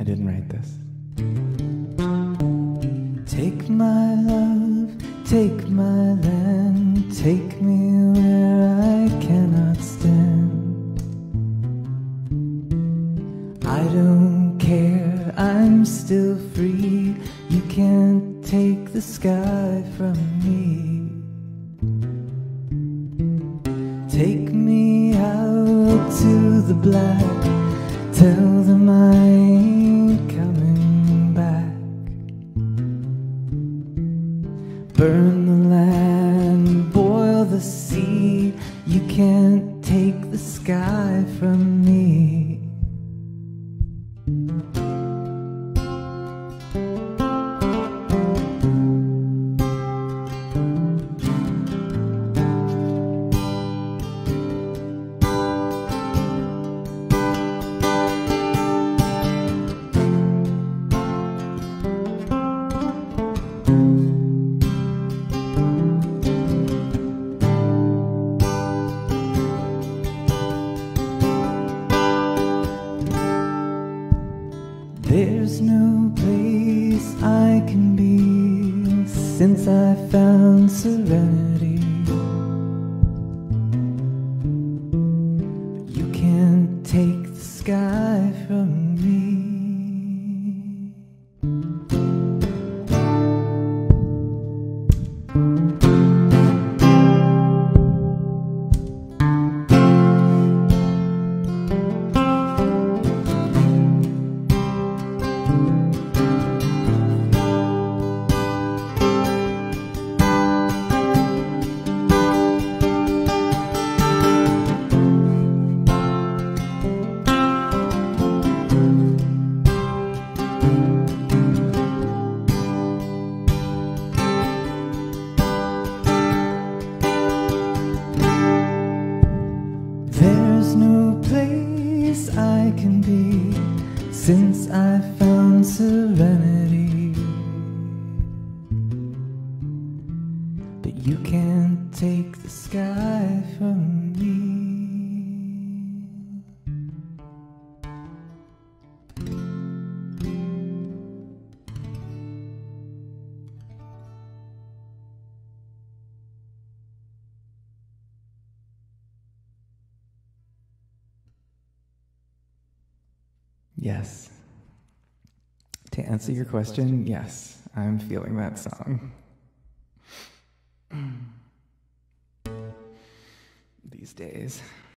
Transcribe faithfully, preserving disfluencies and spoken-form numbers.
didn't write this. Take my love, take my land, take me where I cannot stand. I don't care, I'm still free. You can't take the sky from me. Take me out to the black, tell them I ain't coming back. Burn the land, boil the sea. You can't take the sky from me. There's no place I can be since I found serenity. But you can't take the sky from me. There's no place I can be since I found serenity. But you can't take the sky from me. Yes. To answer your question, yes, I'm feeling that song. These days.